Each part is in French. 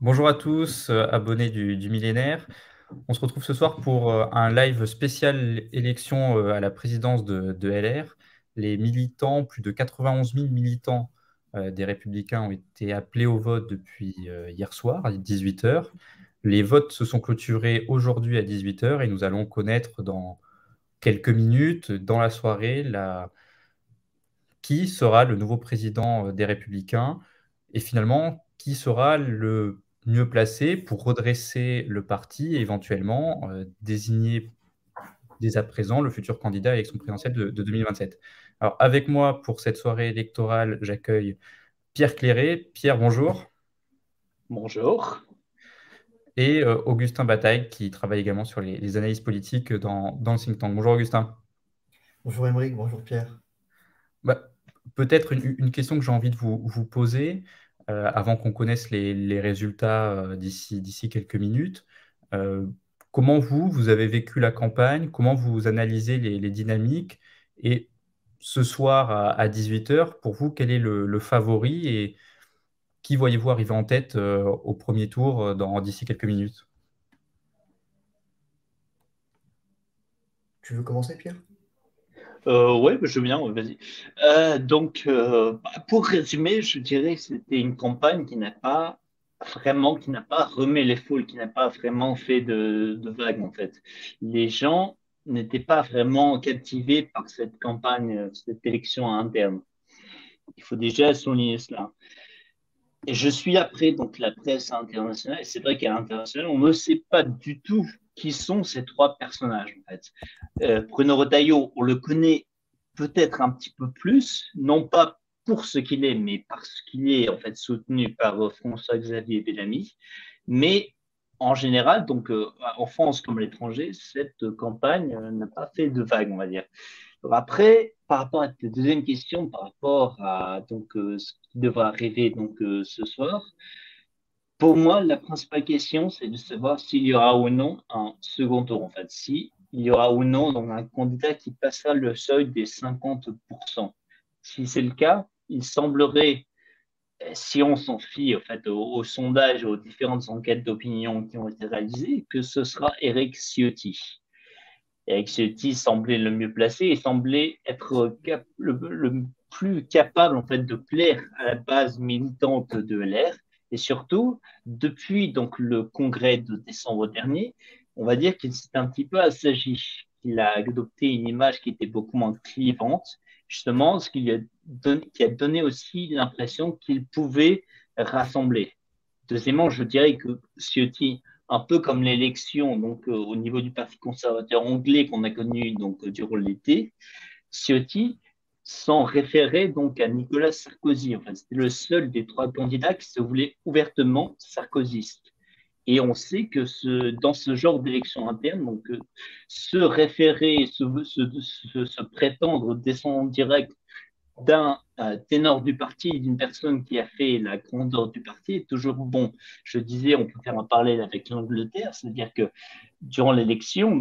Bonjour à tous, abonnés du millénaire. On se retrouve ce soir pour un live spécial élection à la présidence de LR. Les militants, plus de 91 000 militants des Républicains ont été appelés au vote depuis hier soir à 18 heures. Les votes se sont clôturés aujourd'hui à 18 heures et nous allons connaître dans quelques minutes, dans la soirée, qui sera le nouveau président des Républicains et finalement qui sera le mieux placé pour redresser le parti et éventuellement désigner dès à présent le futur candidat à l'élection présidentielle de 2027. Alors avec moi pour cette soirée électorale, j'accueille Pierre Clairet. Pierre, bonjour. Bonjour. Et Augustin Bataille qui travaille également sur les analyses politiques dans le think tank. Bonjour Augustin. Bonjour Émeric, bonjour Pierre. Bah, peut-être une question que j'ai envie de vous poser avant qu'on connaisse les résultats d'ici quelques minutes. Euh, Comment vous avez vécu la campagne? Comment vous analysez les dynamiques? Et ce soir à 18 heures, pour vous, quel est le favori et qui voyez-vous arriver en tête au premier tour d'ici quelques minutes? Tu veux commencer Pierre? Ouais, bah, je veux bien, ouais, vas-y. Pour résumer, je dirais que c'était une campagne qui n'a pas remué les foules, qui n'a pas vraiment fait de vagues, en fait. Les gens n'étaient pas vraiment captivés par cette campagne, cette élection interne. Il faut déjà souligner cela. Et je suis après donc la presse internationale. Et c'est vrai qu'à l'international, on ne sait pas du tout qui sont ces trois personnages en fait. Bruno Retailleau, on le connaît peut-être un petit peu plus, non pas pour ce qu'il est, mais parce qu'il est en fait soutenu par François-Xavier Bellamy. Mais en général, donc en France comme à l'étranger, cette campagne n'a pas fait de vague, on va dire. Alors après, par rapport à ta deuxième question, par rapport à ce qui devra arriver ce soir, pour moi, la principale question, c'est de savoir s'il y aura ou non un second tour, en fait. Si il y aura ou non donc, un candidat qui passera le seuil des 50%. Si c'est le cas, il semblerait, si on s'en fie en fait, aux sondages, aux différentes enquêtes d'opinion qui ont été réalisées, que ce sera Eric Ciotti. Eric Ciotti semblait le mieux placé et semblait être le plus capable en fait de plaire à la base militante de LR. Et surtout, depuis donc le congrès de décembre dernier, on va dire qu'il s'est un petit peu assagi. Il a adopté une image qui était beaucoup moins clivante, justement, ce qui a donné aussi l'impression qu'il pouvait rassembler. Deuxièmement, je dirais que Ciotti, un peu comme l'élection au niveau du Parti conservateur anglais qu'on a connu durant l'été, Ciotti s'en référait donc à Nicolas Sarkozy. Enfin, c'était le seul des trois candidats qui se voulait ouvertement sarkozyste. Et on sait que dans ce genre d'élection interne, se référer, se prétendre descendant direct d'un ténor du parti, d'une personne qui a fait la grandeur du parti, est toujours bon. Je disais, on peut faire un parallèle avec l'Angleterre, c'est-à-dire que durant l'élection,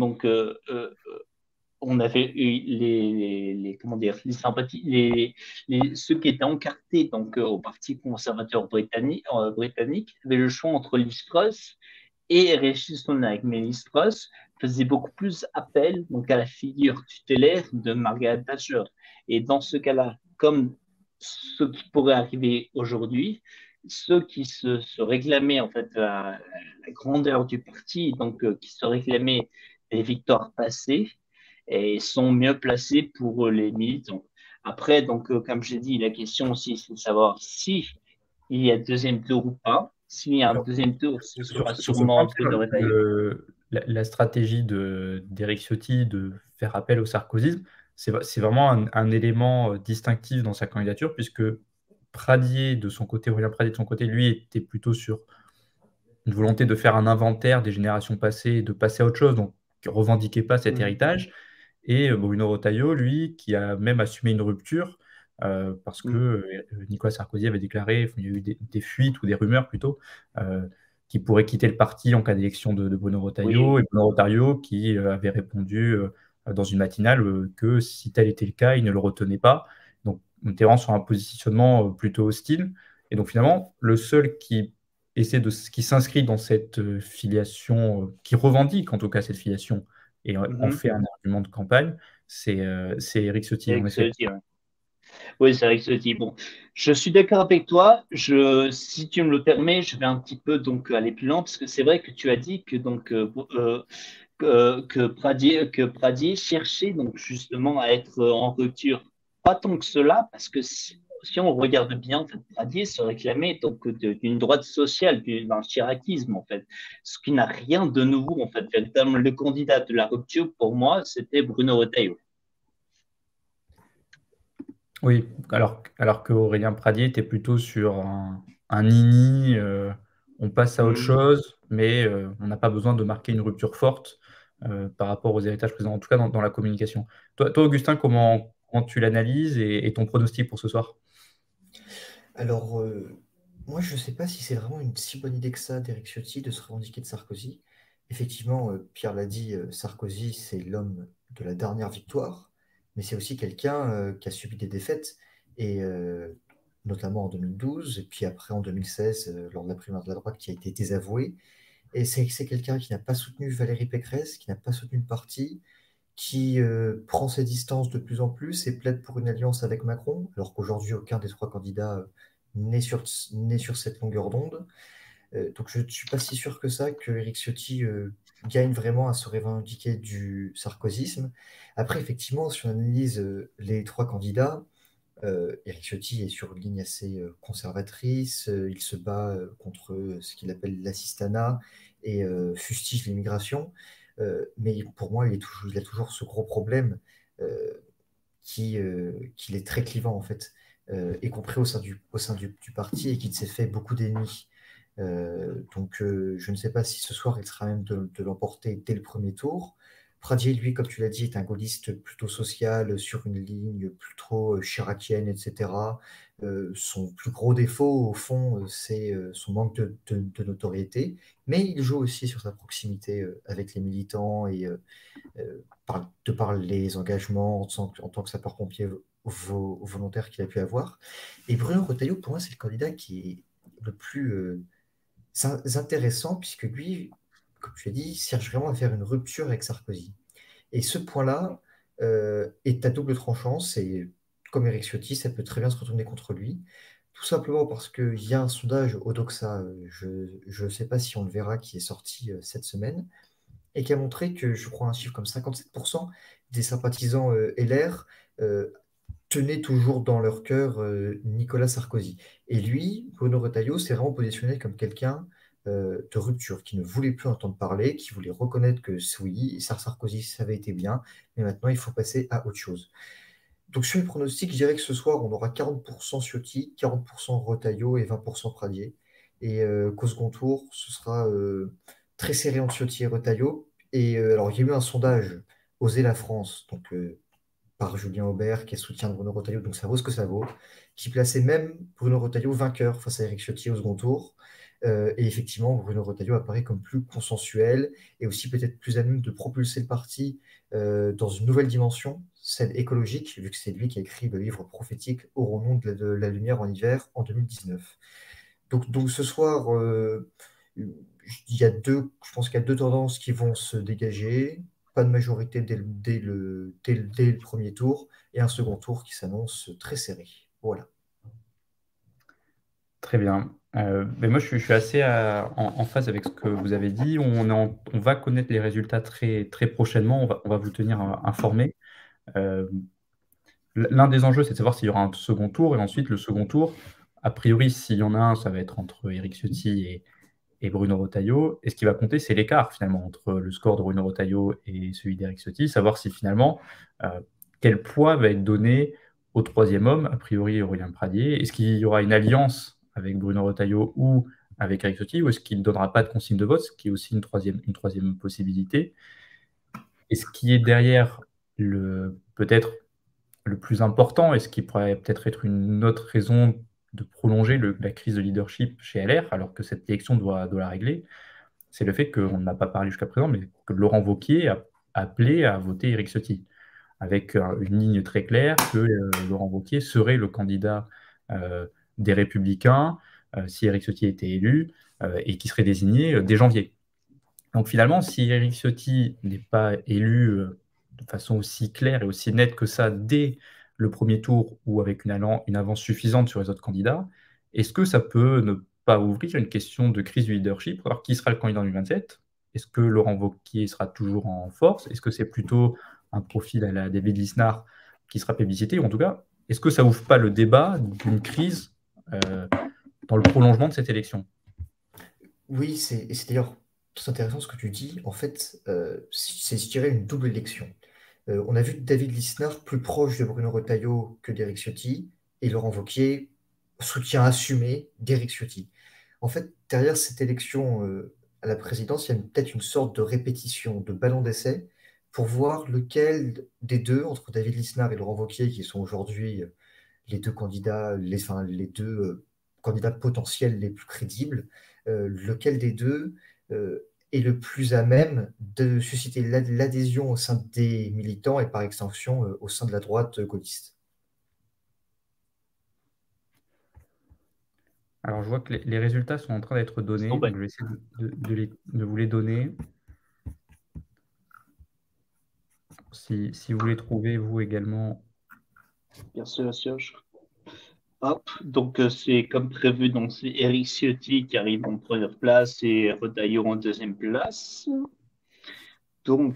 on avait eu comment dire, les sympathies, ceux qui étaient encartés au Parti conservateur britannique avaient le choix entre Liz Truss et Rishi Sunak. Mais Liz Truss faisait beaucoup plus appel à la figure tutélaire de Margaret Thatcher. Et dans ce cas-là, comme ce qui pourrait arriver aujourd'hui, ceux qui se réclamaient en fait la grandeur du parti, qui se réclamaient des victoires passées, et sont mieux placés pour les militants. Après, comme j'ai dit, la question aussi, c'est de savoir si il y a deuxième tour ou pas. S'il y a un Alors, deuxième tour, ce sera sur ce sûrement point, Bruno Retailleau. la stratégie d'Éric Ciotti de faire appel au sarkozysme, c'est vraiment un élément distinctif dans sa candidature, puisque Pradier, de son côté, Aurélien Pradier, de son côté, lui, était plutôt sur une volonté de faire un inventaire des générations passées et de passer à autre chose, donc qui ne revendiquait pas cet Mm. héritage. Et Bruno Retailleau, lui, qui a même assumé une rupture, parce que Mm. Nicolas Sarkozy avait déclaré, il y a eu des fuites ou des rumeurs plutôt, qu'il pourrait quitter le parti en cas d'élection de Bruno Retailleau, Oui, et Bruno Retailleau qui avait répondu dans une matinale que si tel était le cas, il ne le retenait pas. Donc on était vraiment sur un positionnement plutôt hostile. Et donc finalement, le seul qui qui s'inscrit dans cette filiation, qui revendique en tout cas cette filiation, et en fait un argument de campagne, c'est Éric Ciotti, en Eric effet. Ciotti, ouais. Oui, c'est Eric Ciotti. Bon, je suis d'accord avec toi. Si tu me le permets, je vais un petit peu donc aller plus loin parce que c'est vrai que tu as dit que que Pradier cherchait donc justement à être en rupture. Pas tant que cela, parce que si on regarde bien, en fait, Pradier se réclamait donc d'une droite sociale, d'un chiracisme en fait, ce qui n'a rien de nouveau en fait. Véritablement, le candidat de la rupture pour moi, c'était Bruno Retailleau. Oui, alors qu'Aurélien Pradier était plutôt sur un nini, on passe à autre chose, mais on n'a pas besoin de marquer une rupture forte par rapport aux héritages présents, en tout cas dans la communication. Toi, Augustin, comment tu l'analyses et ton pronostic pour ce soir? Alors, moi, je ne sais pas si c'est vraiment une si bonne idée que ça d'Éric Ciotti de se revendiquer de Sarkozy. Effectivement, Pierre l'a dit, Sarkozy, c'est l'homme de la dernière victoire, mais c'est aussi quelqu'un qui a subi des défaites, et notamment en 2012, et puis après en 2016, lors de la primaire de la droite, qui a été désavoué. Et c'est quelqu'un qui n'a pas soutenu Valérie Pécresse, qui n'a pas soutenu le parti, qui prend ses distances de plus en plus et plaide pour une alliance avec Macron, alors qu'aujourd'hui, aucun des trois candidats n'est sur cette longueur d'onde. Donc je ne suis pas si sûr que ça, que Éric Ciotti gagne vraiment à se revendiquer du sarkozysme. Après, effectivement, si on analyse les trois candidats, Éric Ciotti est sur une ligne assez conservatrice. Il se bat contre ce qu'il appelle l'assistanat et fustige l'immigration. Mais pour moi, il a toujours ce gros problème euh, qu'il est très clivant, en fait, y compris au sein du parti, et qu'il s'est fait beaucoup d'ennemis. Donc, je ne sais pas si ce soir, il sera même de l'emporter dès le premier tour. Pradier, lui, comme tu l'as dit, est un gaulliste plutôt social, sur une ligne plutôt chiracienne, etc. Son plus gros défaut, au fond, c'est son manque de notoriété, mais il joue aussi sur sa proximité avec les militants et de par les engagements en tant que sapeur-pompier volontaire qu'il a pu avoir. Et Bruno Retailleau, pour moi, c'est le candidat qui est le plus intéressant, puisque lui, comme tu as dit, cherche vraiment à faire une rupture avec Sarkozy. Et ce point-là est à double tranchant. C'est comme Éric Ciotti, ça peut très bien se retourner contre lui. Tout simplement parce qu'il y a un sondage Odoxa, je ne sais pas si on le verra, qui est sorti cette semaine, et qui a montré que, je crois, un chiffre comme 57% des sympathisants LR tenaient toujours dans leur cœur Nicolas Sarkozy. Et lui, Bruno Retailleau, s'est vraiment positionné comme quelqu'un de rupture, qui ne voulait plus entendre parler, qui voulait reconnaître que oui, Sarkozy, ça avait été bien, mais maintenant il faut passer à autre chose. Donc sur les pronostics, je dirais que ce soir, on aura 40% Ciotti, 40% Retailleau et 20% Pradier. Et qu'au second tour, ce sera très serré entre Ciotti et Retailleau. Et alors, il y a eu un sondage, Oser la France, donc par Julien Aubert, qui est soutien de Bruno Retailleau, donc ça vaut ce que ça vaut, qui plaçait même Bruno Retailleau vainqueur face à Éric Ciotti au second tour. Et effectivement, Bruno Retailleau apparaît comme plus consensuel et aussi peut-être plus à même de propulser le parti dans une nouvelle dimension, celle écologique, vu que c'est lui qui a écrit le livre prophétique Aurons-nous de la lumière en hiver en 2019. Donc ce soir, je pense qu'il y a deux tendances qui vont se dégager. Pas de majorité dès le premier tour et un second tour qui s'annonce très serré. Voilà. Très bien. Mais moi, je suis assez en phase avec ce que vous avez dit. On va connaître les résultats très, très prochainement. On va vous tenir informés. Euh, L'un des enjeux, c'est de savoir s'il y aura un second tour. Et ensuite, le second tour, a priori, s'il y en a un, ça va être entre Éric Ciotti et Bruno Retailleau. Et ce qui va compter, c'est l'écart finalement entre le score de Bruno Retailleau et celui d'Éric Ciotti. Savoir si finalement, euh, quel poids va être donné au troisième homme, a priori Aurélien Pradier. Est-ce qu'il y aura une alliance avec Bruno Retailleau ou avec Éric Ciotti, ou est-ce qu'il ne donnera pas de consigne de vote, ce qui est aussi une troisième possibilité. Et ce qui est derrière peut-être le plus important, et ce qui pourrait peut-être être une autre raison de prolonger la crise de leadership chez LR, alors que cette élection doit la régler, c'est le fait qu'on n'a pas parlé jusqu'à présent, mais que Laurent Wauquiez a appelé à voter Éric Ciotti, avec une ligne très claire que Laurent Wauquiez serait le candidat des Républicains si Éric Ciotti était élu, et qui serait désigné dès janvier. Donc finalement, si Éric Ciotti n'est pas élu de façon aussi claire et aussi nette que ça dès le premier tour ou avec une avance suffisante sur les autres candidats, est-ce que ça peut ne pas ouvrir une question de crise du leadership? Alors, qui sera le candidat en 2027? Est-ce que Laurent Wauquiez sera toujours en force? Est-ce que c'est plutôt un profil à la David Lisnard qui sera plébiscité? Ou en tout cas, est-ce que ça ouvre pas le débat d'une crise dans le prolongement de cette élection? Oui, et c'est d'ailleurs très intéressant ce que tu dis. En fait, c'est, je dirais, une double élection. On a vu David Lisnard plus proche de Bruno Retailleau que d'Éric Ciotti, et Laurent Wauquiez, soutien assumé d'Éric Ciotti. En fait, derrière cette élection à la présidence, il y a peut-être une sorte de répétition, de ballon d'essai, pour voir lequel des deux, entre David Lisnard et Laurent Wauquiez, qui sont aujourd'hui les deux candidats, les deux candidats potentiels les plus crédibles, lequel des deux est le plus à même de susciter l'adhésion au sein des militants et par extension au sein de la droite gaulliste. Alors, je vois que les résultats sont en train d'être donnés, donc je vais essayer de vous les donner. Si vous les trouvez, vous également. Bien sûr, bien sûr. Hop, donc c'est comme prévu, donc c'est Éric Ciotti qui arrive en première place et Retailleau en deuxième place. Donc,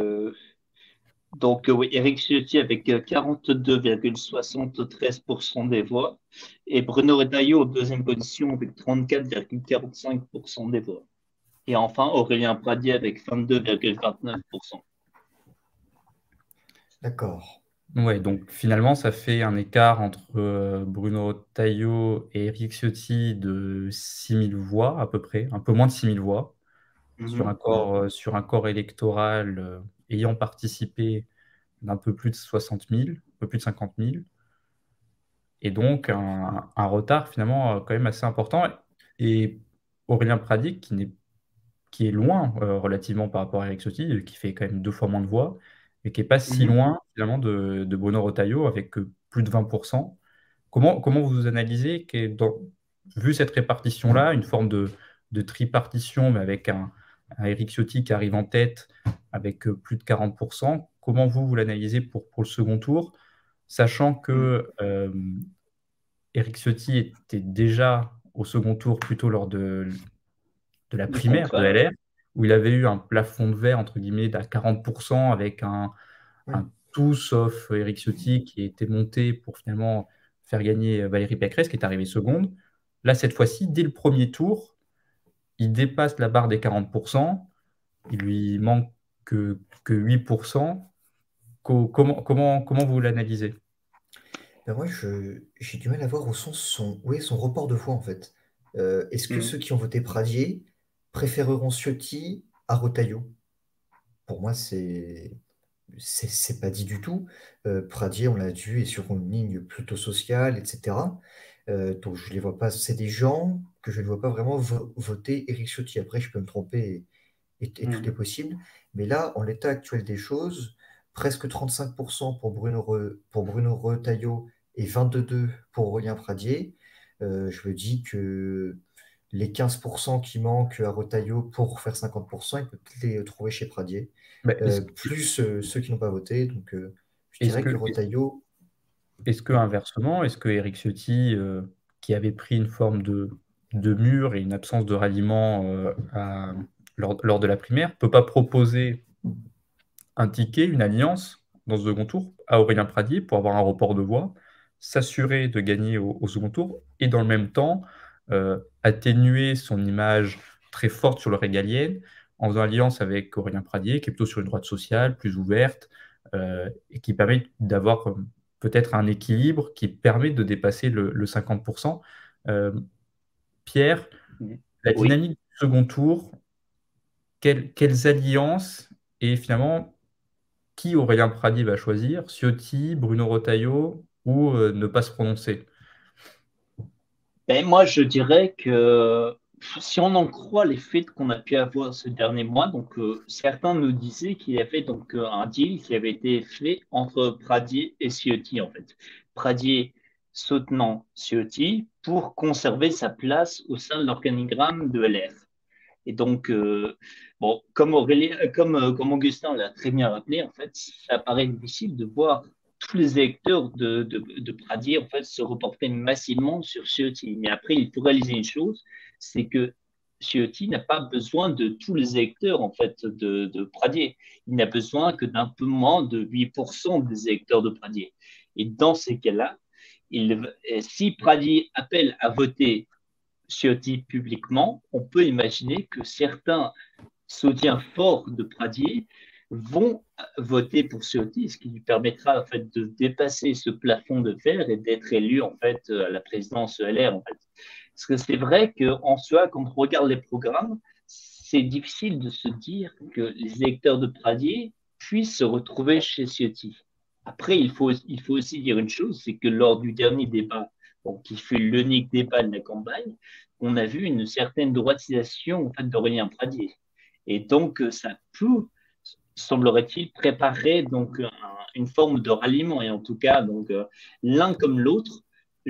oui, Éric Ciotti avec 42,73% des voix et Bruno Retailleau en deuxième position avec 34,45% des voix. Et enfin, Aurélien Pradier avec 22,29%. D'accord. Ouais, donc finalement, ça fait un écart entre Bruno Retailleau et Éric Ciotti de 6 000 voix à peu près, un peu moins de 6 000 voix, sur un corps électoral ayant participé d'un peu plus de 60 000, un peu plus de 50 000. Et donc, un retard finalement quand même assez important. Et Aurélien Pradier, qui est loin relativement par rapport à Éric Ciotti, qui fait quand même 2 fois moins de voix, mais qui n'est pas si loin finalement de Bruno Retailleau avec plus de 20%. Comment vous analysez vu cette répartition-là, une forme de tripartition, mais avec un Éric Ciotti qui arrive en tête avec plus de 40%, comment vous l'analysez pour le second tour, sachant que Éric Ciotti était déjà au second tour plutôt lors de la primaire de LR, où il avait eu un plafond de verre, entre guillemets, à 40%, avec un tout sauf Éric Ciotti qui était monté pour finalement faire gagner Valérie Pécresse, qui est arrivée seconde. Là, cette fois-ci, dès le premier tour, il dépasse la barre des 40%. Il lui manque que 8%. Comment vous l'analysez? Ben moi, j'ai du mal à voir où est son report de voix, en fait. Est-ce que ceux qui ont voté Pradier préféreront Ciotti à Retailleau? Pour moi, c'est pas dit du tout. Pradier, on l'a vu, est sur une ligne plutôt sociale, etc. Donc je les vois pas. C'est des gens que je ne vois pas vraiment voter Éric Ciotti. Après, je peux me tromper et tout est possible. Mais là, en l'état actuel des choses, presque 35% pour Bruno Retailleau et 22% pour Aurélien Pradier. Je me dis que les 15% qui manquent à Retailleau pour faire 50%, il peut peut-être les trouver chez Pradier. Bah, Plus ceux qui n'ont pas voté. Donc, je est-ce dirais que que, Retailleau. est-ce que Oui. inversement, est-ce que Éric Ciotti, qui avait pris une forme de mur et une absence de ralliement lors de la primaire, peut pas proposer un ticket, une alliance dans ce second tour à Aurélien Pradier pour avoir un report de voix, s'assurer de gagner au second tour et dans le même temps atténuer son image très forte sur le régalien en faisant alliance avec Aurélien Pradier, qui est plutôt sur une droite sociale, plus ouverte, et qui permet d'avoir peut-être un équilibre qui permet de dépasser le 50%. Pierre, la Oui. dynamique du second tour, quelles alliances et finalement qui Aurélien Pradier va choisir? Ciotti, Bruno Retailleau ou ne pas se prononcer? Ben, moi, je dirais que si on en croit les faits qu'on a pu avoir ces derniers mois, donc certains nous disaient qu'il y avait donc un deal qui avait été fait entre Pradier et Ciotti en fait. Pradier soutenant Ciotti pour conserver sa place au sein de l'organigramme de LR. Et donc, bon, comme Augustin l'a très bien rappelé, en fait, ça paraît difficile de voir tous les électeurs de Pradier en fait, se reporter massivement sur Ciotti. Mais après, il faut réaliser une chose, c'est que Ciotti n'a pas besoin de tous les électeurs en fait, de Pradier. Il n'a besoin que d'un peu moins de 8% des électeurs de Pradier. Et dans ces cas-là, si Pradier appelle à voter Ciotti publiquement, on peut imaginer que certains soutiens forts de Pradier vont voter pour Ciotti, ce qui lui permettra en fait de dépasser ce plafond de verre et d'être élu en fait à la présidence LR. En fait. Parce que c'est vrai qu'en soi, quand on regarde les programmes, c'est difficile de se dire que les électeurs de Pradier puissent se retrouver chez Ciotti. Après, il faut aussi dire une chose, c'est que lors du dernier débat, bon, qui fut l'unique débat de la campagne, on a vu une certaine droitisation en fait, d'Aurélien Pradier. Et donc, ça peut, semblerait-il, préparer donc une forme de ralliement. Et en tout cas, donc, l'un comme l'autre,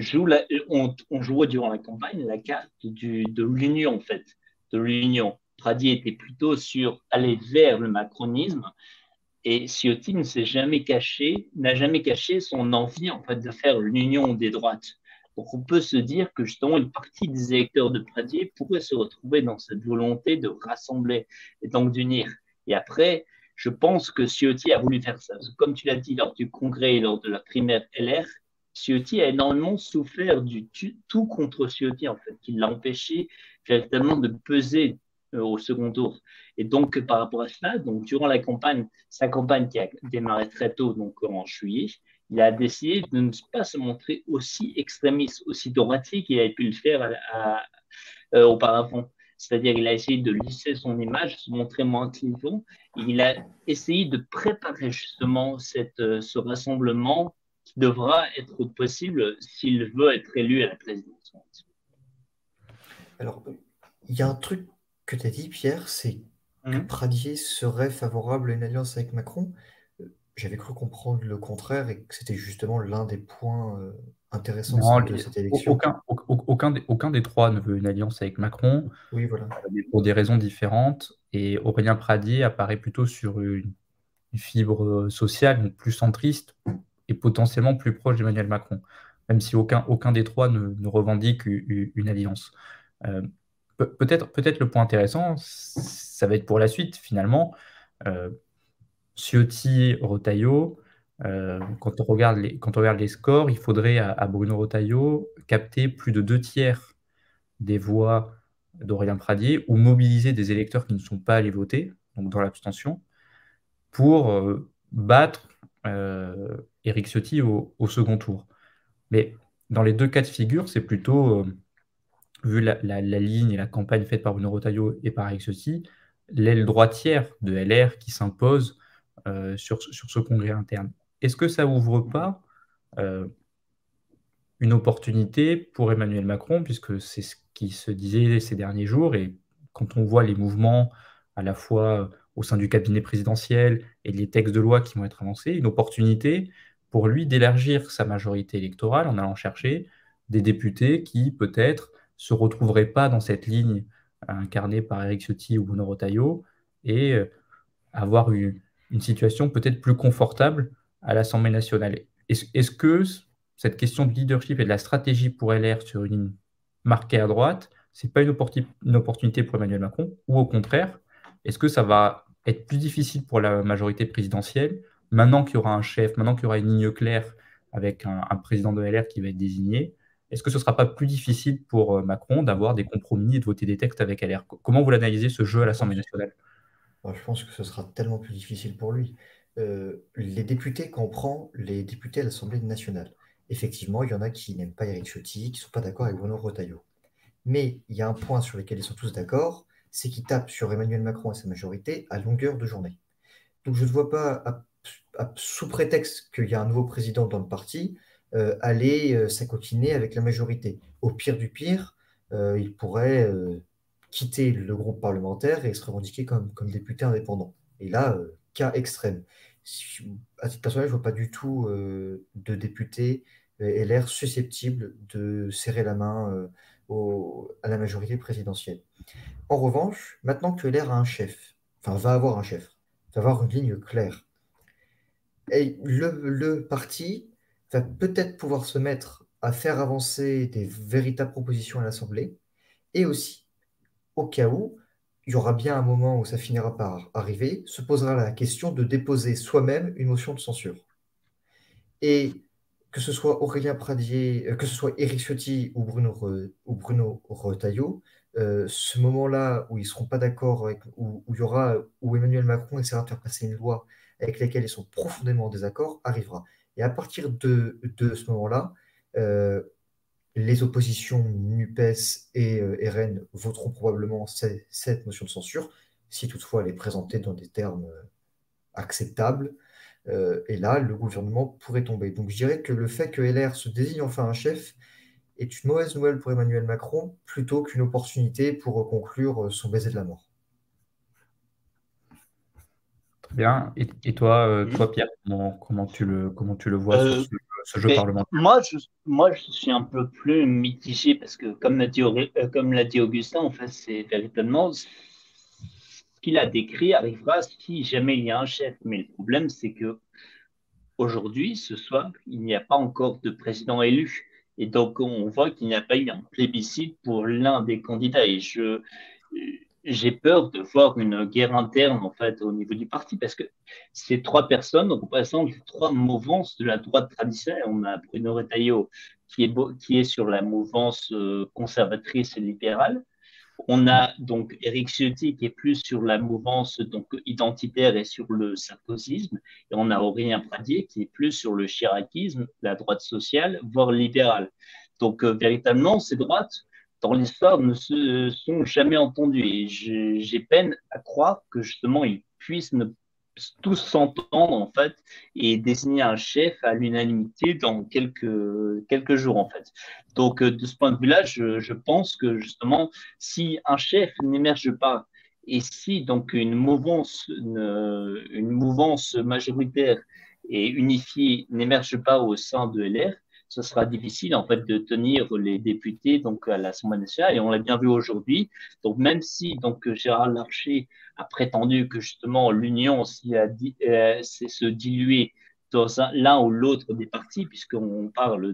on jouait durant la campagne la carte de l'union, en fait, de l'union. Pradier était plutôt sur aller vers le macronisme et Ciotti n'a jamais caché son envie en fait, de faire l'union des droites. Donc on peut se dire que justement une partie des électeurs de Pradier pourrait se retrouver dans cette volonté de rassembler et donc d'unir. Et après, je pense que Ciotti a voulu faire ça. Comme tu l'as dit lors du congrès et lors de la primaire LR, Ciotti a énormément souffert du tout contre Ciotti, en fait, qui l'a empêché véritablement de peser au second tour. Et donc, par rapport à cela, donc, durant la campagne, sa campagne qui a démarré très tôt, donc en juillet, il a décidé de ne pas se montrer aussi extrémiste, aussi droitier qu'il avait pu le faire auparavant. C'est-à-dire qu'il a essayé de lisser son image, se montrer moins clivant. Il a essayé de préparer justement ce rassemblement qui devra être possible s'il veut être élu à la présidence. Alors, il y a un truc que tu as dit, Pierre, c'est que Mmh. Pradier serait favorable à une alliance avec Macron. J'avais cru comprendre le contraire et que c'était justement l'un des points intéressants Non, de cette élection. aucun des trois ne veut une alliance avec Macron, Oui, voilà. pour des raisons différentes. Et Aurélien Pradier apparaît plutôt sur une fibre sociale, donc plus centriste et potentiellement plus proche d'Emmanuel Macron, même si aucun des trois ne revendique une alliance. Euh, peut-être le point intéressant, ça va être pour la suite finalement. Euh, Ciotti, Retailleau, quand on regarde les scores, il faudrait à Bruno Retailleau capter plus de 2 tiers des voix d'Aurélien Pradier ou mobiliser des électeurs qui ne sont pas allés voter, donc dans l'abstention, pour battre Éric Ciotti au second tour. Mais dans les deux cas de figure, c'est plutôt, vu la ligne et la campagne faite par Bruno Retailleau et par Éric Ciotti, l'aile droitière de LR qui s'impose sur ce congrès interne. Est-ce que ça ouvre pas euh, une opportunité pour Emmanuel Macron, puisque c'est ce qui se disait ces derniers jours, et quand on voit les mouvements à la fois au sein du cabinet présidentiel et les textes de loi qui vont être avancés, une opportunité pour lui d'élargir sa majorité électorale en allant chercher des députés qui peut-être se retrouveraient pas dans cette ligne incarnée par Éric Ciotti ou Bruno Retailleau et avoir une situation peut-être plus confortable à l'Assemblée nationale. Est-ce que cette question de leadership et de la stratégie pour LR sur une ligne marquée à droite, c'est pas une opportunité pour Emmanuel Macron? Ou au contraire, est-ce que ça va être plus difficile pour la majorité présidentielle, maintenant qu'il y aura un chef, maintenant qu'il y aura une ligne claire avec un président de LR qui va être désigné? Est-ce que ce ne sera pas plus difficile pour Macron d'avoir des compromis et de voter des textes avec LR? Comment vous l'analysez ce jeu à Je l'Assemblée pense, nationale? je pense que ce sera tellement plus difficile pour lui. Les députés, quand on prend les députés à l'Assemblée nationale, effectivement, il y en a qui n'aiment pas Éric Ciotti, qui ne sont pas d'accord avec Bruno Retailleau. Mais il y a un point sur lequel ils sont tous d'accord, c'est qu'ils tapent sur Emmanuel Macron et sa majorité à longueur de journée. Donc je ne vois pas, sous prétexte qu'il y a un nouveau président dans le parti, aller s'acoquiner avec la majorité. Au pire du pire, il pourrait quitter le groupe parlementaire et se revendiquer comme député indépendant. Et là, cas extrême. À titre personnel, je ne vois pas du tout de député ait l'air susceptible de serrer la main à la majorité présidentielle. En revanche, maintenant que LR a un chef, enfin va avoir un chef, va avoir une ligne claire, et le parti va peut-être pouvoir se mettre à faire avancer des véritables propositions à l'Assemblée, et aussi, au cas où, il y aura bien un moment où ça finira par arriver, se posera la question de déposer soi-même une motion de censure. Et que ce soit Aurélien Pradier, que ce soit Éric Ciotti ou Bruno Retailleau, ce moment-là où ils ne seront pas d'accord, où il y aura, où Emmanuel Macron essaiera de faire passer une loi avec laquelle ils sont profondément en désaccord, arrivera. Et à partir de ce moment-là, euh, les oppositions NUPES et RN voteront probablement cette motion de censure, si toutefois elle est présentée dans des termes acceptables. Et là, le gouvernement pourrait tomber. Donc je dirais que le fait que LR se désigne enfin un chef est une mauvaise nouvelle pour Emmanuel Macron, plutôt qu'une opportunité pour conclure son baiser de la mort. Très bien. Et toi, Mhm. Pierre, comment tu le vois sur ce jeu Mais parlementaire? moi, je suis un peu plus mitigé parce que, comme l'a dit Augustin, en fait, c'est véritablement ce qu'il a décrit arrivera si jamais il y a un chef. Mais le problème, c'est que aujourd'hui, ce soir, il n'y a pas encore de président élu. Et donc, on voit qu'il n'y a pas eu un plébiscite pour l'un des candidats. Et j'ai peur de voir une guerre interne, en fait, au niveau du parti, parce que ces trois personnes représentent les trois mouvances de la droite traditionnelle. On a Bruno Retailleau, qui est sur la mouvance conservatrice et libérale. On a donc Éric Ciotti qui est plus sur la mouvance donc identitaire et sur le sarkozysme, et on a Aurélien Pradier qui est plus sur le chiracisme, la droite sociale, voire libérale. Donc véritablement, ces droites, dans l'histoire, ne se sont jamais entendues, et j'ai peine à croire que justement ils puissent ne tous s'entendre en fait et désigner un chef à l'unanimité dans quelques jours en fait. Donc de ce point de vue-là, je pense que justement si un chef n'émerge pas et si donc une mouvance majoritaire et unifiée n'émerge pas au sein de LR, ce sera difficile en fait de tenir les députés donc à l'Assemblée nationale et on l'a bien vu aujourd'hui. Donc même si donc Gérard Larcher a prétendu que justement l'union s'est se diluer dans l'un ou l'autre des partis, puisqu'on parle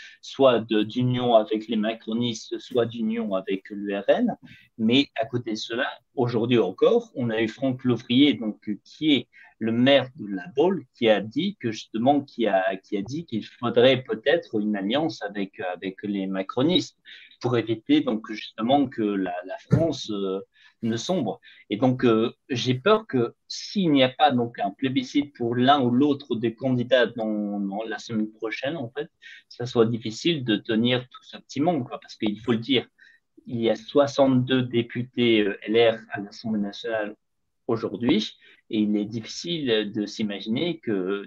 d'union avec les macronistes, soit d'union avec l'URN. Mais à côté de cela, aujourd'hui encore, on a eu Franck Lovrier, donc, qui est le maire de La Baule, qui a dit que justement, qui a dit qu'il faudrait peut-être une alliance avec les macronistes pour éviter donc justement que la France ne sombre. Et donc, j'ai peur que s'il n'y a pas donc un plébiscite pour l'un ou l'autre des candidats dans la semaine prochaine, en fait, ça soit difficile de tenir tout ce petit monde, quoi, parce qu'il faut le dire, il y a 62 députés LR à l'Assemblée nationale aujourd'hui, et il est difficile de s'imaginer que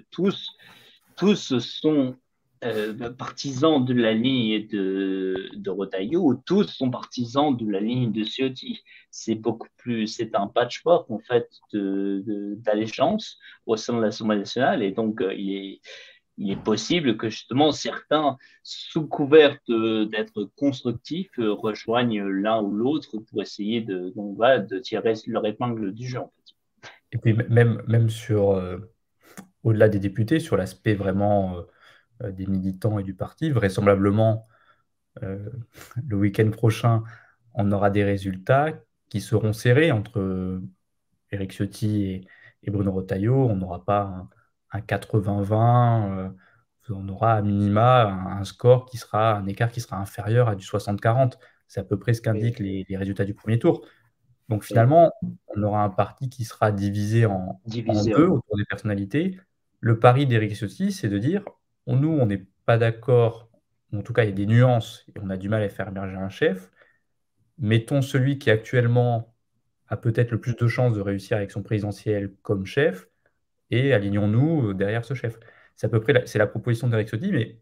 tous sont partisans de la ligne de Retailleau, ou tous sont partisans de la ligne de Ciotti. C'est un patchwork en fait d'allégeance au sein de l'Assemblée nationale, et donc il est possible que justement certains, sous couvert d'être constructifs, rejoignent l'un ou l'autre pour essayer donc, voilà, de tirer leur épingle du jeu. En fait. Et puis même sur, au-delà des députés, sur l'aspect vraiment des militants et du parti, vraisemblablement, euh, le week-end prochain, on aura des résultats qui seront serrés entre Éric Ciotti et Bruno Retailleau. On n'aura pas un 80-20, on aura à minima un score qui sera, un écart qui sera inférieur à du 60-40. C'est à peu près ce Oui, qu'indiquent les résultats du premier tour. Donc oui, finalement, on aura un parti qui sera divisé en Divisé, deux ouais. autour des personnalités. Le pari d'Éric Ciotti, c'est de dire, nous, on n'est pas d'accord, en tout cas, il y a des nuances et on a du mal à faire émerger un chef. Mettons celui qui actuellement a peut-être le plus de chances de réussir avec son présidentiel comme chef et alignons-nous derrière ce chef. C'est à peu près c'est la proposition d'Éric Ciotti, mais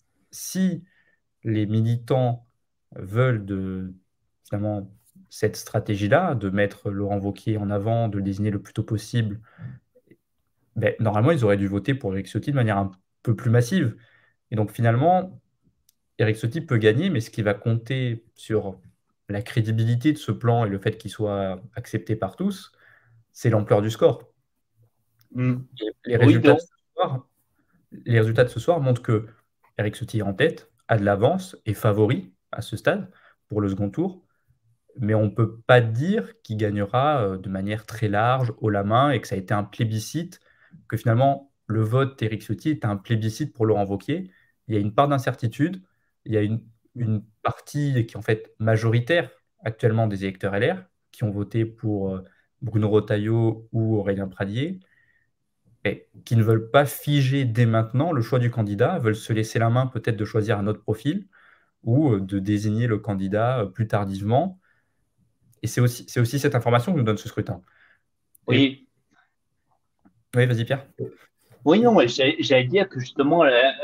si les militants veulent finalement cette stratégie-là, de mettre Laurent Wauquiez en avant, de le désigner le plus tôt possible, ben, normalement, ils auraient dû voter pour Éric Ciotti de manière un peu plus massive. Et donc finalement, Éric Ciotti peut gagner, mais ce qui va compter sur la crédibilité de ce plan et le fait qu'il soit accepté par tous, c'est l'ampleur du score. Mm. Et les Oui, résultats de donc, ce soir, les résultats de ce soir montrent que Éric Ciotti est en tête, a de l'avance, est favori à ce stade pour le second tour, mais on ne peut pas dire qu'il gagnera de manière très large, haut la main, et que ça a été un plébiscite, que finalement le vote d'Éric Ciotti est un plébiscite pour Laurent Wauquiez. Il y a une part d'incertitude, il y a une partie qui est en fait majoritaire actuellement des électeurs LR qui ont voté pour Bruno Retailleau ou Aurélien Pradier, et qui ne veulent pas figer dès maintenant le choix du candidat, veulent se laisser la main peut-être de choisir un autre profil ou de désigner le candidat plus tardivement. Et c'est aussi cette information que nous donne ce scrutin. Et... oui. Oui, vas-y Pierre. Oui, non, j'allais dire que justement,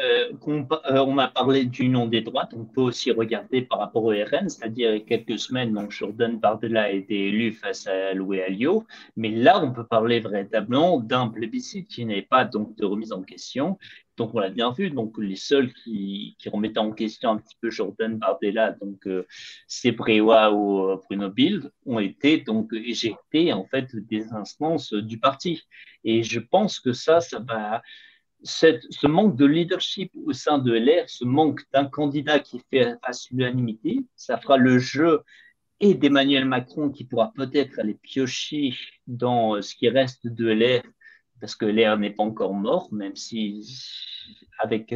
on a parlé d'union des droites, on peut aussi regarder par rapport au RN, c'est-à-dire il y a quelques semaines, donc Jordan Bardella a été élu face à Louis Alliot, mais là, on peut parler véritablement d'un plébiscite qui n'est pas donc de remise en question. Donc, on l'a bien vu, donc les seuls qui remettaient en question un petit peu Jordan Bardella, donc c'est Brewa ou Bruno Bild, ont été donc éjectés en fait des instances du parti. Et je pense que ça va, ce manque de leadership au sein de LR, ce manque d'un candidat qui fait face à l'unanimité, ça fera le jeu et d'Emmanuel Macron qui pourra peut-être aller piocher dans ce qui reste de LR, parce que LR n'est pas encore mort, même si avec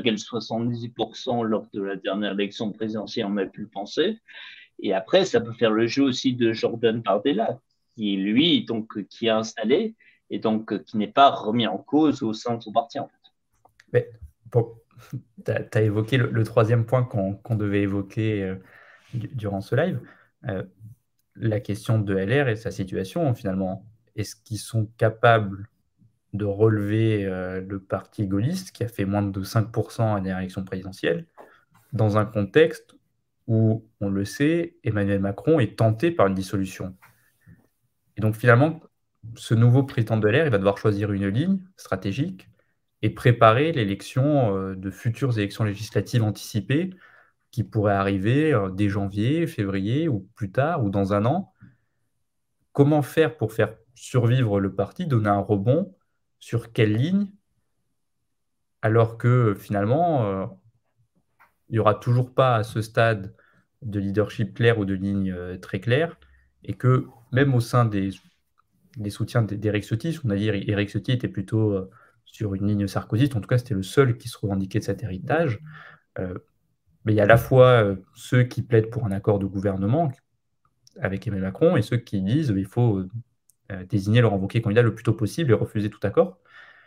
4,78% lors de la dernière élection présidentielle, on a pu le penser. Et après, ça peut faire le jeu aussi de Jordan Bardella, qui lui, donc, qui est installé et donc qui n'est pas remis en cause au sein de son parti, en fait. Mais, bon, tu as évoqué le troisième point qu'on devait évoquer durant ce live. La question de LR et sa situation, finalement. Est-ce qu'ils sont capables de relever le parti gaulliste, qui a fait moins de 5% à l'élection présidentielle, dans un contexte où, on le sait, Emmanuel Macron est tenté par une dissolution. Et donc finalement, ce nouveau président de LR, il va devoir choisir une ligne stratégique et préparer l'élection de futures élections législatives anticipées qui pourraient arriver dès janvier, février ou plus tard ou dans un an. Comment faire pour faire survivre le parti, donner un rebond, sur quelle ligne, alors que finalement, il n'y aura toujours pas à ce stade de leadership clair ou de ligne très claire, et que même au sein des soutiens d'Éric Ciotti, on a dit Éric Ciotti était plutôt sur une ligne sarkozyste, en tout cas c'était le seul qui se revendiquait de cet héritage, mais il y a à la fois ceux qui plaident pour un accord de gouvernement avec Emmanuel Macron et ceux qui disent qu'il faut désigner Laurent Wauquiez candidat le plus tôt possible et refuser tout accord.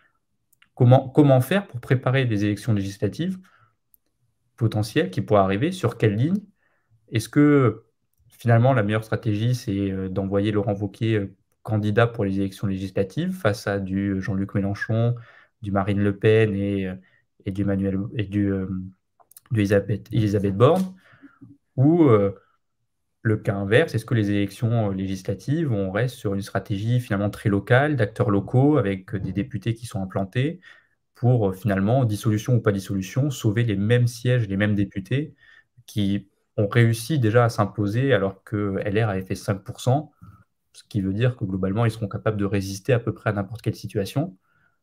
Comment faire pour préparer les élections législatives potentielles qui pourraient arriver? Sur quelle ligne? Est-ce que finalement la meilleure stratégie, c'est d'envoyer Laurent Wauquiez candidat pour les élections législatives face à du Jean-Luc Mélenchon, du Marine Le Pen et du Emmanuel et du Elisabeth Borne? Ou le cas inverse, est-ce que les élections législatives, on reste sur une stratégie finalement très locale, d'acteurs locaux, avec des députés qui sont implantés, pour finalement, dissolution ou pas dissolution, sauver les mêmes sièges, les mêmes députés qui ont réussi déjà à s'imposer alors que LR avait fait 5%, ce qui veut dire que globalement, ils seront capables de résister à peu près à n'importe quelle situation.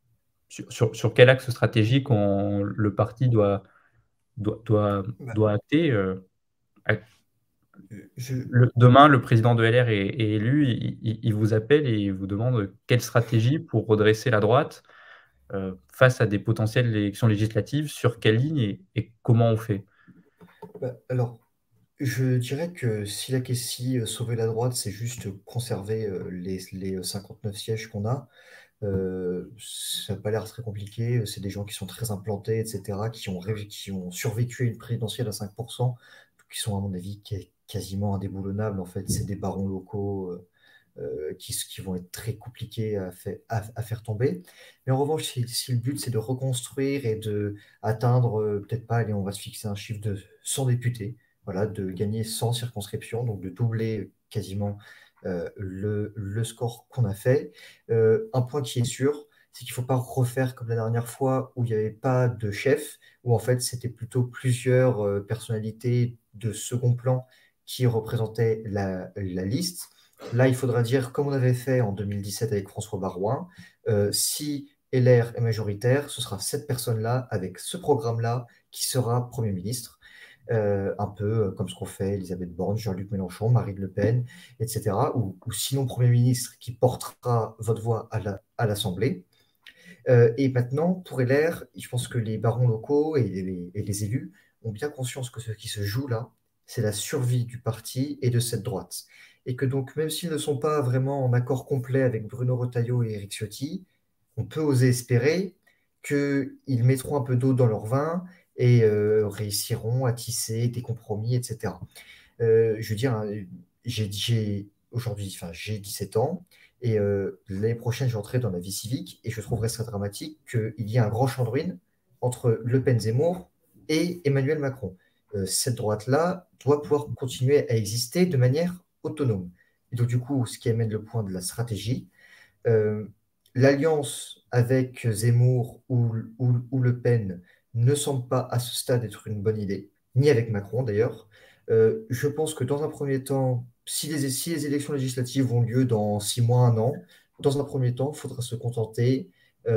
Sur quel axe stratégique le parti Bah, doit acter je, demain, le président de LR est élu, il vous appelle et il vous demande quelle stratégie pour redresser la droite face à des potentielles élections législatives, sur quelle ligne et comment on fait? alors, je dirais que si sauver la droite, c'est juste conserver les 59 sièges qu'on a, ça n'a pas l'air très compliqué. C'est des gens qui sont très implantés, etc., qui ont survécu à une présidentielle à 5%, qui sont, à mon avis, quasiment indéboulonnables. En fait, c'est des barons locaux qui vont être très compliqués à faire tomber. Mais en revanche, si le but, c'est de reconstruire et de atteindre, peut-être pas, allez, on va se fixer un chiffre de 100 députés, voilà, de gagner 100 circonscriptions, donc de doubler quasiment le score qu'on a fait. Un point qui est sûr, c'est qu'il ne faut pas refaire comme la dernière fois où il n'y avait pas de chef, où en fait c'était plutôt plusieurs personnalités de second plan qui représentaient la liste. Là, il faudra dire, comme on avait fait en 2017 avec François Baroin, si LR est majoritaire, ce sera cette personne-là, avec ce programme-là, qui sera Premier ministre. Un peu comme ce qu'ont fait Elisabeth Borne, Jean-Luc Mélenchon, Marine Le Pen, etc. Ou sinon Premier ministre qui portera votre voix à l'Assemblée. Et maintenant, pour LR, je pense que les barons locaux et les élus ont bien conscience que ce qui se joue là, c'est la survie du parti et de cette droite. Et que donc, même s'ils ne sont pas vraiment en accord complet avec Bruno Retailleau et Éric Ciotti, on peut oser espérer qu'ils mettront un peu d'eau dans leur vin et réussiront à tisser des compromis, etc. Je veux dire, hein, aujourd'hui, enfin, j'ai 17 ans et l'année prochaine, j'entrerai dans la vie civique et je trouverais ça dramatique qu'il y ait un grand champ de ruines entre Le Pen-Zemmour et Emmanuel Macron. Cette droite-là doit pouvoir continuer à exister de manière autonome. Et donc, du coup, ce qui amène le point de la stratégie, euh, l'alliance avec Zemmour ou Le Pen ne semble pas à ce stade être une bonne idée, ni avec Macron d'ailleurs. Je pense que dans un premier temps, si les élections législatives ont lieu dans 6 mois, un an, dans un premier temps, il faudra se contenter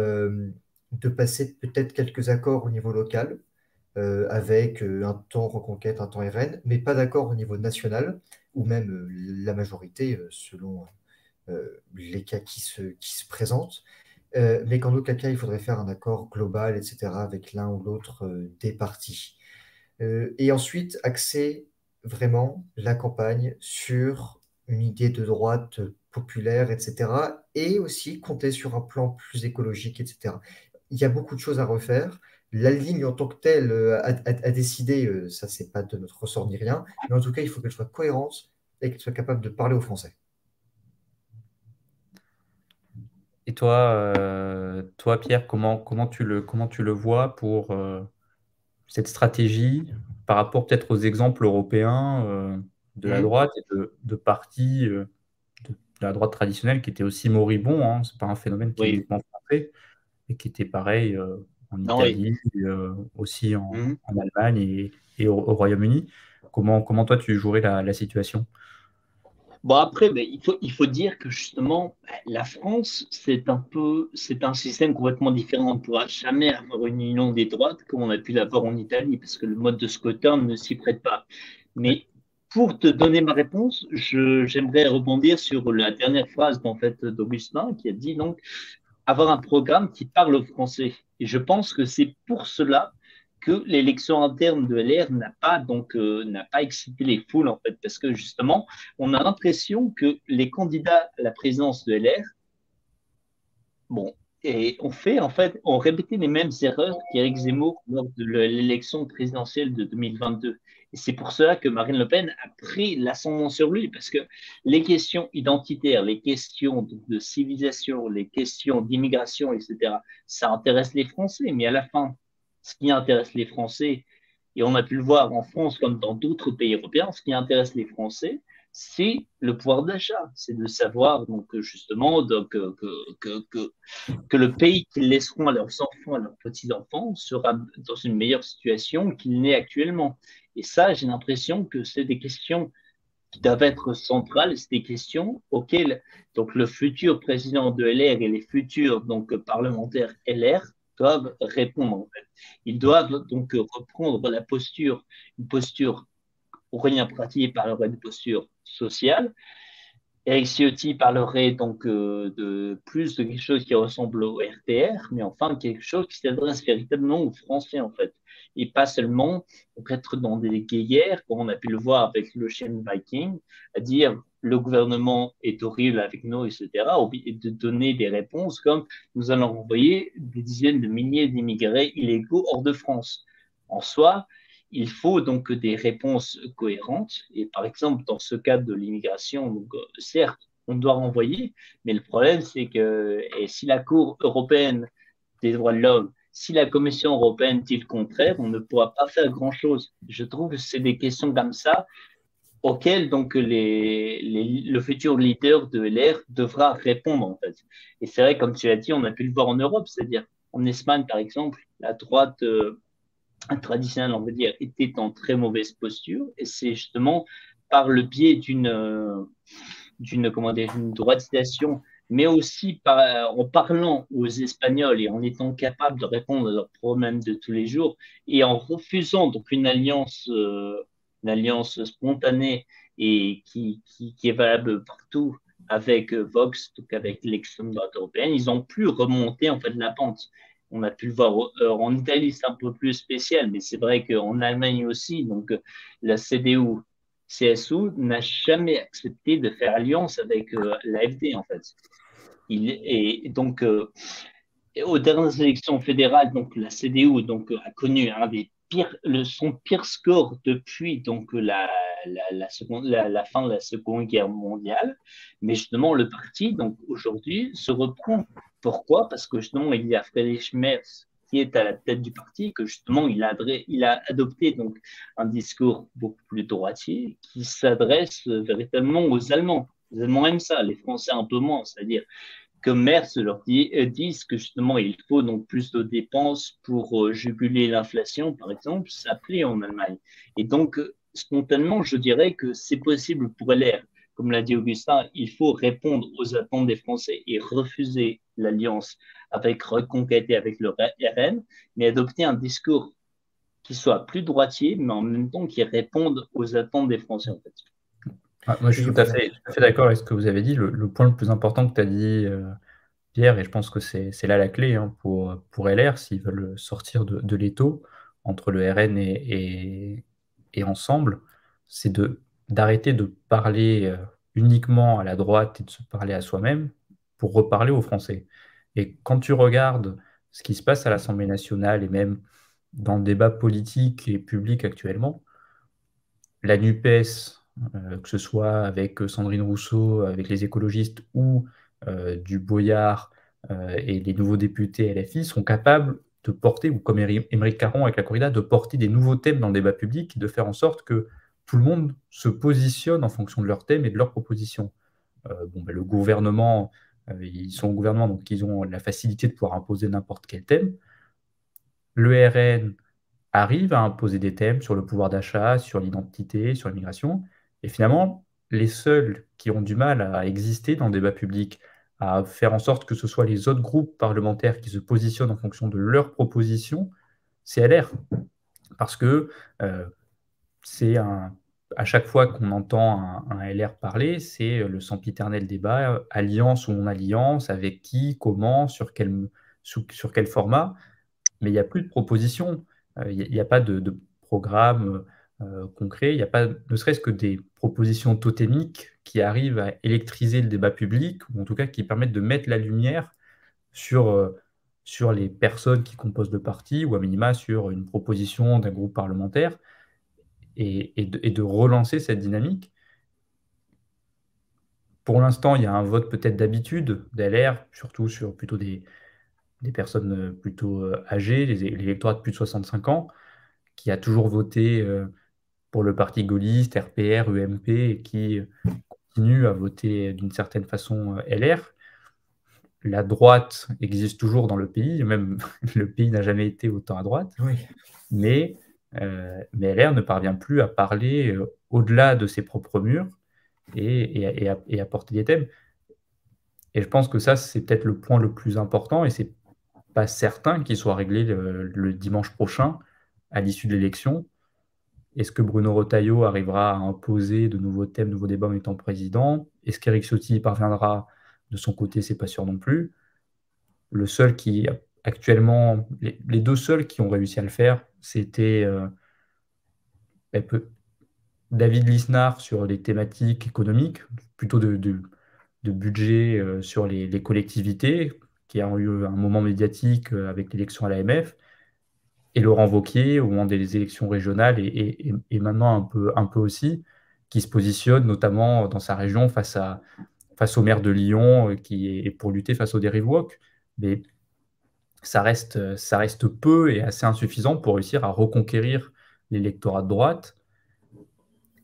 de passer peut-être quelques accords au niveau local, avec un temps Reconquête, un temps RN, mais pas d'accord au niveau national, ou même la majorité, selon les cas qui se présentent. Mais qu'en aucun cas, il faudrait faire un accord global, etc., avec l'un ou l'autre des partis. Et ensuite, axer vraiment la campagne sur une idée de droite populaire, etc., et aussi compter sur un plan plus écologique, etc. Il y a beaucoup de choses à refaire. La ligne en tant que telle, à décider, ça, c'est pas de notre ressort ni rien, mais en tout cas, il faut qu'elle soit cohérente et qu'elle soit capable de parler aux Français. Et toi, Pierre, comment tu le vois pour cette stratégie par rapport peut-être aux exemples européens de la Mhm. droite et de partis de la droite traditionnelle qui étaient aussi moribonds, hein. C'est pas un phénomène qui est Oui, uniquement français et qui était pareil en non, oui. Italie, aussi Mhm. en Allemagne et au Royaume-Uni. Comment toi tu jouerais la situation? Bon, après, ben, il faut dire que justement, la France, c'est un système complètement différent. On ne pourra jamais avoir une union des droites comme on a pu l'avoir en Italie, parce que le mode de scrutin ne s'y prête pas. Oui. Mais pour te donner ma réponse, j'aimerais rebondir sur la dernière phrase en fait, d'Augustin qui a dit donc avoir un programme qui parle au français. Et je pense que c'est pour cela que l'élection interne de LR n'a pas excité les foules en fait, parce que justement, on a l'impression que les candidats à la présidence de LR, bon, et on répétait les mêmes erreurs qu'Éric Zemmour lors de l'élection présidentielle de 2022. Et c'est pour cela que Marine Le Pen a pris l'ascendant sur lui, parce que les questions identitaires, les questions de civilisation, les questions d'immigration, etc., ça intéresse les Français. Mais à la fin, ce qui intéresse les Français, et on a pu le voir en France comme dans d'autres pays européens, ce qui intéresse les Français, c'est le pouvoir d'achat. C'est de savoir donc justement que le pays qu'ils laisseront à leurs enfants, à leurs petits-enfants, sera dans une meilleure situation qu'il n'est actuellement. Et ça, j'ai l'impression que c'est des questions qui doivent être centrales, c'est des questions auxquelles donc, le futur président de LR et les futurs donc, parlementaires LR doivent répondre. En fait. Ils doivent donc reprendre une posture, Aurélien Pratier parlerait de posture sociale, Eric Ciotti parlerait donc de plus de quelque chose qui ressemble au RPR, mais enfin quelque chose qui s'adresse véritablement aux Français en fait, et pas seulement être dans des guerres, comme on a pu le voir avec l'Ocean Viking, à dire le gouvernement est horrible avec nous, etc., et de donner des réponses comme nous allons envoyer des dizaines de milliers d'immigrés illégaux hors de France. En soi, il faut donc des réponses cohérentes. Et par exemple, dans ce cadre de l'immigration, donc, certes, on doit renvoyer, mais le problème, c'est que et si la Cour européenne des droits de l'homme, si la Commission européenne dit le contraire, on ne pourra pas faire grand-chose. Je trouve que c'est des questions comme ça auquel donc le futur leader de LR devra répondre en fait. Et c'est vrai, comme tu l'as dit, on a pu le voir en Europe, c'est-à-dire en Espagne par exemple, la droite traditionnelle, on va dire, était en très mauvaise posture, et c'est justement par le biais d'une comment dire, une droitisation, mais aussi en parlant aux Espagnols et en étant capable de répondre à leurs problèmes de tous les jours et en refusant donc une alliance spontanée et qui est valable partout avec Vox, donc avec l'extrême droite européenne, ils ont pu remonter en fait la pente. On a pu le voir en Italie, c'est un peu plus spécial, mais c'est vrai qu'en Allemagne aussi, donc la CDU CSU n'a jamais accepté de faire alliance avec l'AfD, en fait. Et donc, aux dernières élections fédérales, donc, la CDU donc, a connu un des son pire score depuis donc, la fin de la Seconde Guerre mondiale. Mais justement, le parti, donc, aujourd'hui, se reprend. Pourquoi? Parce que justement, il y a Friedrich Merz qui est à la tête du parti, que justement, il a adopté donc, un discours beaucoup plus droitier qui s'adresse véritablement aux Allemands. Les Allemands aiment ça, les Français un peu moins, c'est-à-dire que Merz leur disent que justement il faut donc plus de dépenses pour juguler l'inflation, par exemple, ça plaît en Allemagne. Et donc, spontanément, je dirais que c'est possible pour LR. Comme l'a dit Augustin, il faut répondre aux attentes des Français et refuser l'alliance avec Reconquête et avec le RN, mais adopter un discours qui soit plus droitier, mais en même temps qui réponde aux attentes des Français, en fait. Ah, moi, je Oui, suis voilà. tout à fait d'accord avec ce que vous avez dit. Le point le plus important que tu as dit, Pierre, et je pense que c'est là la clé hein, pour LR, s'ils veulent sortir de l'étau entre le RN et Ensemble, c'est d'arrêter de parler uniquement à la droite et de se parler à soi-même pour reparler aux Français. Et quand tu regardes ce qui se passe à l'Assemblée nationale et même dans le débat politique et public actuellement, la NUPES, que ce soit avec Sandrine Rousseau, avec les écologistes ou du Boyard et les nouveaux députés LFI, sont capables de porter, ou comme Émeric Caron avec la corrida, de porter des nouveaux thèmes dans le débat public, de faire en sorte que tout le monde se positionne en fonction de leurs thèmes et de leurs propositions. Le gouvernement, ils sont au gouvernement, donc ils ont la facilité de pouvoir imposer n'importe quel thème. Le RN arrive à imposer des thèmes sur le pouvoir d'achat, sur l'identité, sur l'immigration. Et finalement, les seuls qui ont du mal à exister dans le débat public, à faire en sorte que ce soit les autres groupes parlementaires qui se positionnent en fonction de leurs propositions, c'est LR. Parce que c'est à chaque fois qu'on entend un LR parler, c'est le sempiternel débat, alliance ou non-alliance, avec qui, comment, sur quel format, mais il n'y a plus de propositions. Il n'y a pas de programme concret, il n'y a pas ne serait-ce que des propositions totémiques qui arrivent à électriser le débat public, ou en tout cas qui permettent de mettre la lumière sur, sur les personnes qui composent le parti, ou à minima sur une proposition d'un groupe parlementaire, et de relancer cette dynamique. Pour l'instant, il y a un vote peut-être d'habitude d'LR, surtout sur plutôt des personnes plutôt âgées, l'électorat de plus de 65 ans, qui a toujours voté pour le parti gaulliste, RPR, UMP, et qui continue à voter d'une certaine façon LR. La droite existe toujours dans le pays, même le pays n'a jamais été autant à droite, Oui. mais LR ne parvient plus à parler au-delà de ses propres murs et à porter des thèmes. Et je pense que ça, c'est peut-être le point le plus important, et c'est pas certain qu'il soit réglé le dimanche prochain, à l'issue de l'élection. Est-ce que Bruno Retailleau arrivera à imposer de nouveaux thèmes, de nouveaux débats en étant président? Est-ce qu'Éric Ciotti y parviendra de son côté? C'est pas sûr non plus. Le seul qui, actuellement, les deux seuls qui ont réussi à le faire, c'était David Lisnard sur les thématiques économiques, plutôt de budget sur les collectivités, qui a eu un moment médiatique avec l'élection à l'AMF, et Laurent Wauquiez au moment des élections régionales et maintenant un peu aussi, qui se positionne notamment dans sa région face au maire de Lyon qui est pour lutter face aux dérives woke. Mais ça reste peu et assez insuffisant pour réussir à reconquérir l'électorat de droite. Et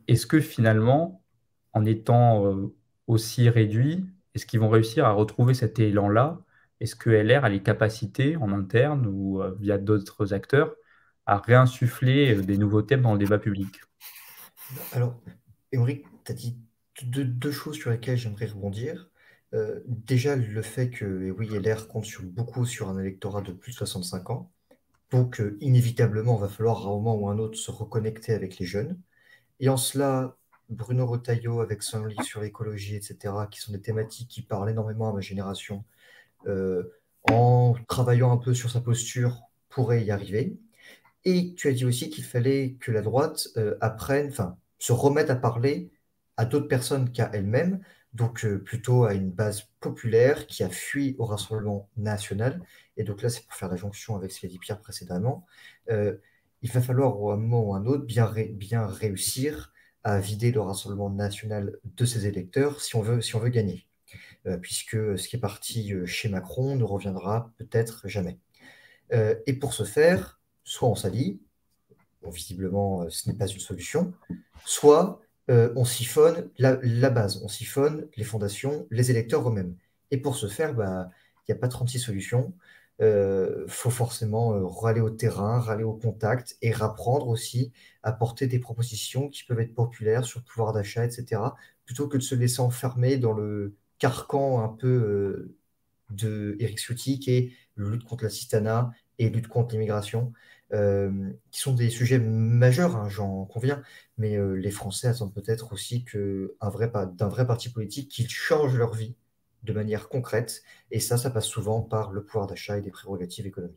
est-ce que finalement, en étant aussi réduits, est-ce qu'ils vont réussir à retrouver cet élan-là? Est-ce que LR a les capacités en interne ou via d'autres acteurs à réinsuffler des nouveaux thèmes dans le débat public? Alors, Émeric, tu as dit deux choses sur lesquelles j'aimerais rebondir. Déjà, le fait que, et oui, LR compte beaucoup sur un électorat de plus de 65 ans. Donc, inévitablement, il va falloir à un moment ou à un autre se reconnecter avec les jeunes. Et en cela, Bruno Retailleau, avec son livre sur l'écologie, etc., qui sont des thématiques qui parlent énormément à ma génération, euh, en travaillant un peu sur sa posture, pourrait y arriver. Et tu as dit aussi qu'il fallait que la droite apprenne, enfin, se remette à parler à d'autres personnes qu'à elle-même, donc plutôt à une base populaire qui a fui au Rassemblement national. Et donc là, c'est pour faire la jonction avec ce qu'a dit Pierre précédemment. Euh, il va falloir, à un moment ou à un autre, bien réussir à vider le Rassemblement national de ses électeurs si on veut gagner. Puisque ce qui est parti chez Macron ne reviendra peut-être jamais. Et pour ce faire, soit on s'allie, bon, visiblement ce n'est pas une solution, soit on siphonne la base, on siphonne les fondations, les électeurs eux-mêmes. Et pour ce faire, bah, il n'y a pas 36 solutions. Il faut forcément râler au terrain, râler au contact et rapprendre aussi à porter des propositions qui peuvent être populaires sur le pouvoir d'achat, etc., plutôt que de se laisser enfermer dans le carcan un peu de Éric Ciotti, qui est lutte contre l'assistanat et lutte contre l'immigration, qui sont des sujets majeurs, hein, j'en conviens, mais les Français attendent peut-être aussi d'un vrai parti politique qu'ils changent leur vie de manière concrète, et ça passe souvent par le pouvoir d'achat et des prérogatives économiques.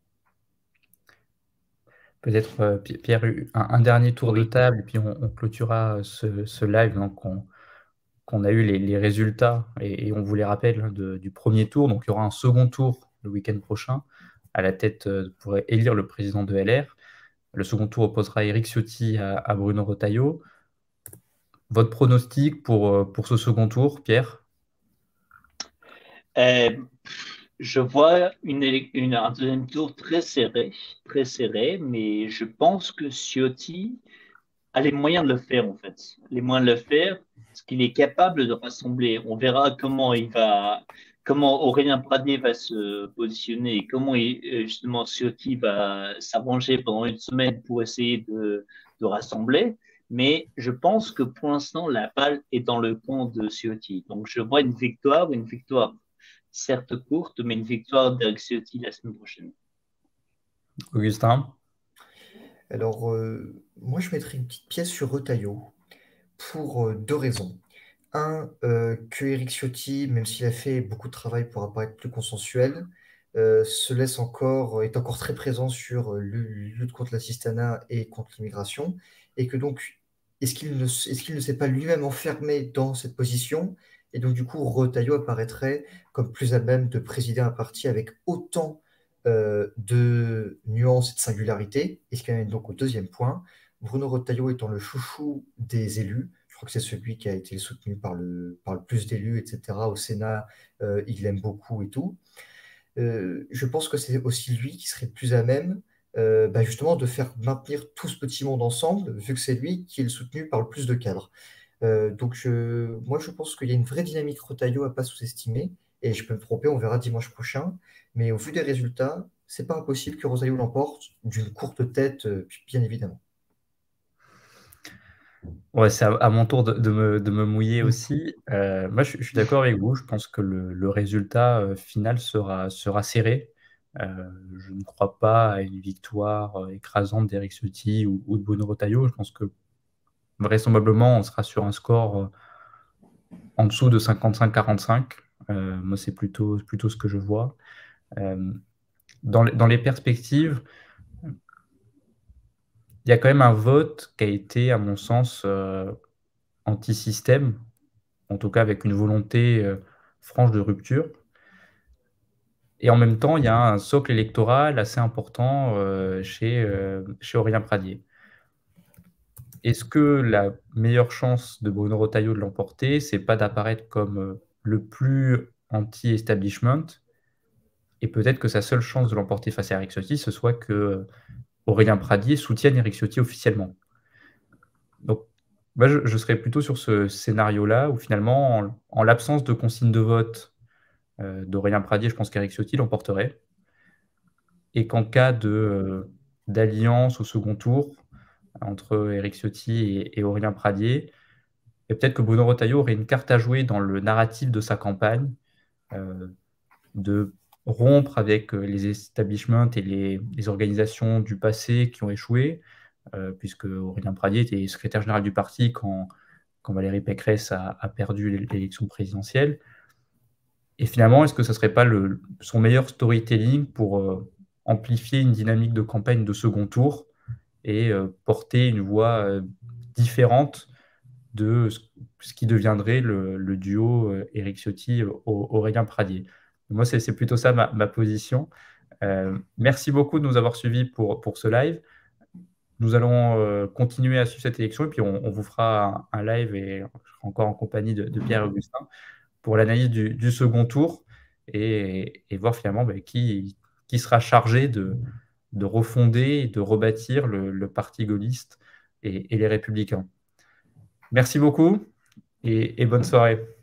Peut-être, Pierre, un dernier tour de Oui. table, et puis on clôturera ce live. Donc, qu'on a eu les résultats, et on vous les rappelle, hein, du premier tour. Donc, il y aura un second tour le week-end prochain, à la tête pour élire le président de LR. Le second tour opposera Éric Ciotti à Bruno Retailleau. Votre pronostic pour ce second tour, Pierre? Euh, je vois un deuxième tour très serré, mais je pense que Ciotti a les moyens de le faire, en fait. Les moyens de le faire, parce qu'il est capable de rassembler. On verra comment Aurélien Pradier va se positionner et comment justement Ciotti va s'arranger pendant une semaine pour essayer de rassembler. Mais je pense que pour l'instant, la balle est dans le camp de Ciotti. Donc je vois une victoire certes courte, mais une victoire d'Eric Ciotti la semaine prochaine. Augustin? Alors, moi, je mettrais une petite pièce sur Retailleau pour deux raisons. Un, que Éric Ciotti, même s'il a fait beaucoup de travail pour apparaître plus consensuel, est encore très présent sur lutte contre l'assistanat et contre l'immigration, et que donc, est-ce qu'il ne s'est pas lui-même enfermé dans cette position, et donc du coup, Retailleau apparaîtrait comme plus à même de présider un parti avec autant de nuances et de singularité, et ce qui amène donc au deuxième point, Bruno Retailleau étant le chouchou des élus. Je crois que c'est celui qui a été soutenu par le plus d'élus, etc. Au Sénat, il l'aime beaucoup et tout. Je pense que c'est aussi lui qui serait le plus à même, bah, justement, de faire maintenir tout ce petit monde ensemble, vu que c'est lui qui est le soutenu par le plus de cadres. Moi, je pense qu'il y a une vraie dynamique Retailleau à pas sous-estimer, et je peux me tromper, on verra dimanche prochain. Mais au vu des résultats, c'est pas impossible que Retailleau l'emporte d'une courte tête, bien évidemment. Ouais, c'est à mon tour de me mouiller Mm. aussi. Moi, je suis d'accord avec vous. Je pense que le résultat final sera serré. Je ne crois pas à une victoire écrasante d'Éric Ciotti ou de Bruno Retailleau. Je pense que vraisemblablement, on sera sur un score en dessous de 55-45. Moi, c'est plutôt ce que je vois. Euh, dans les perspectives, il y a quand même un vote qui a été, à mon sens, anti-système, en tout cas avec une volonté franche de rupture. Et en même temps, il y a un socle électoral assez important chez Aurélien Pradier. Est-ce que la meilleure chance de Bruno Retailleau de l'emporter, c'est pas d'apparaître comme le plus anti-establishment, et peut-être que sa seule chance de l'emporter face à Eric Ciotti, ce soit que Aurélien Pradier soutienne Eric Ciotti officiellement. Donc, Moi, je serais plutôt sur ce scénario-là où finalement, en l'absence de consigne de vote d'Aurélien Pradier, je pense qu'Éric Ciotti l'emporterait. Et qu'en cas d'alliance au second tour entre Éric Ciotti et Aurélien Pradier, et peut-être que Bruno Retailleau aurait une carte à jouer dans le narratif de sa campagne, de rompre avec les establishments et les organisations du passé qui ont échoué, puisque Aurélien Pradier était secrétaire général du parti quand Valérie Pécresse a perdu l'élection présidentielle. Et finalement, est-ce que ce ne serait pas son meilleur storytelling pour amplifier une dynamique de campagne de second tour et porter une voix différente de ce qui deviendrait le duo Éric Ciotti-Aurélien Pradier? Moi, c'est plutôt ça ma position. Merci beaucoup de nous avoir suivis pour ce live. Nous allons continuer à suivre cette élection et puis on vous fera un live et je serai encore en compagnie de Pierre Augustin pour l'analyse du second tour et voir finalement qui sera chargé de refonder et de rebâtir le parti gaulliste et les Républicains. Merci beaucoup et bonne soirée.